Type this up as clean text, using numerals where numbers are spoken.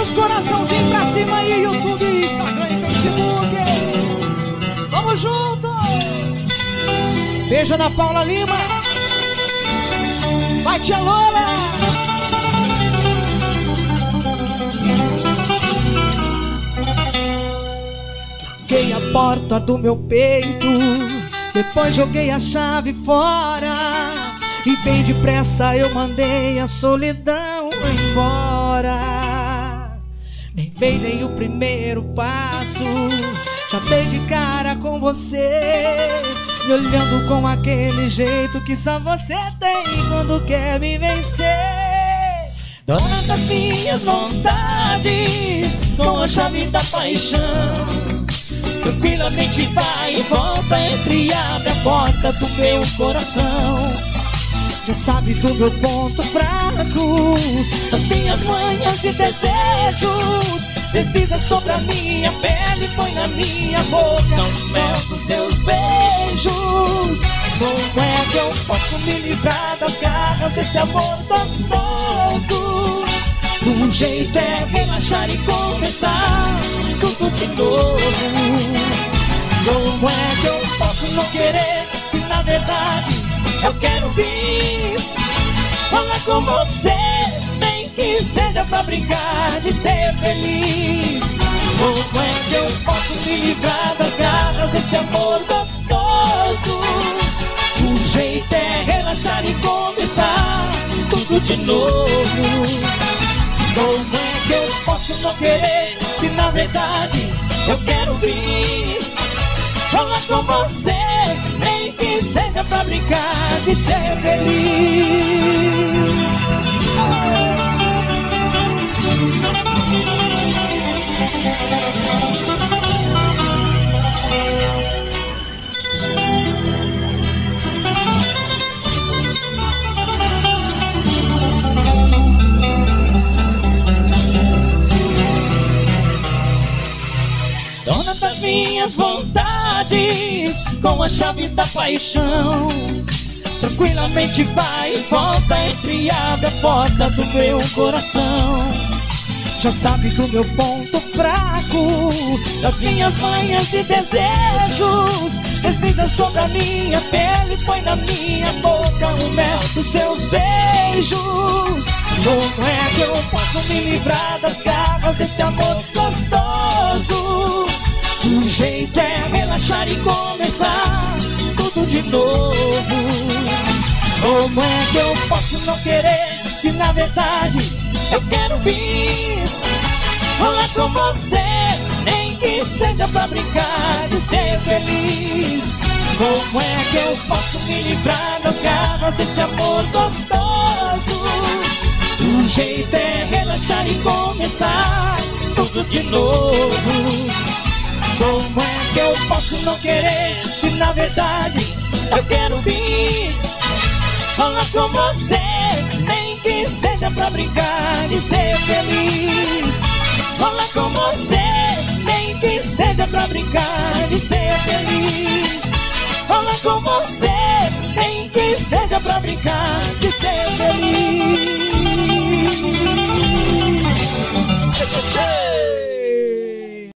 os coraçãozinhos pra cima aí, YouTube, Instagram e Facebook. Vamos junto. Beijo Ana Paula Lima. Vai, tia Lola. Tranquei a porta do meu peito, depois joguei a chave fora, e bem depressa eu mandei a solidão embora. Nem dei o primeiro passo, já dei de cara com você, me olhando com aquele jeito que só você tem quando quer me vencer. Dona das minhas vontades, com a chave da paixão, tranquilamente vai e volta, entre abre a porta do meu coração. Já sabe do meu ponto fraco, das minhas manhas e desejos, desliza sobre a minha pele, põe na minha boca o mel dos seus beijos. Como é que eu posso me livrar das garras desse amor gostoso? Um jeito é relaxar e começar tudo de novo. Como é que eu posso não querer, se na verdade eu quero vir falar com você, nem que seja pra brincar de ser feliz. Como é que eu posso me livrar das garras desse amor gostoso? O jeito é relaxar e começar tudo de novo. Como é que eu posso não querer, se na verdade eu quero vir falar com você, nem que seja pra brincar de ser feliz. Dona das minhas vontades, com a chave da paixão, tranquilamente vai e volta, entre e abre a porta do meu coração. Já sabe do meu ponto fraco, das minhas manhas e desejos, desliza sobre a minha pele, põe na minha boca o mel dos seus beijos. Como é que eu posso me livrar das garras desse amor gostoso? O jeito é relaxar e começar tudo de novo. Como é que eu posso não querer, se na verdade eu quero vir falar com você, nem que seja pra brincar de ser feliz. Como é que eu posso me livrar das garras desse amor gostoso? O jeito é relaxar e começar tudo de novo. Como é que eu posso não querer, se na verdade eu quero vir falar com você, nem que seja pra brincar e ser feliz. Falar com você, nem que seja pra brincar e ser feliz. Falar com você,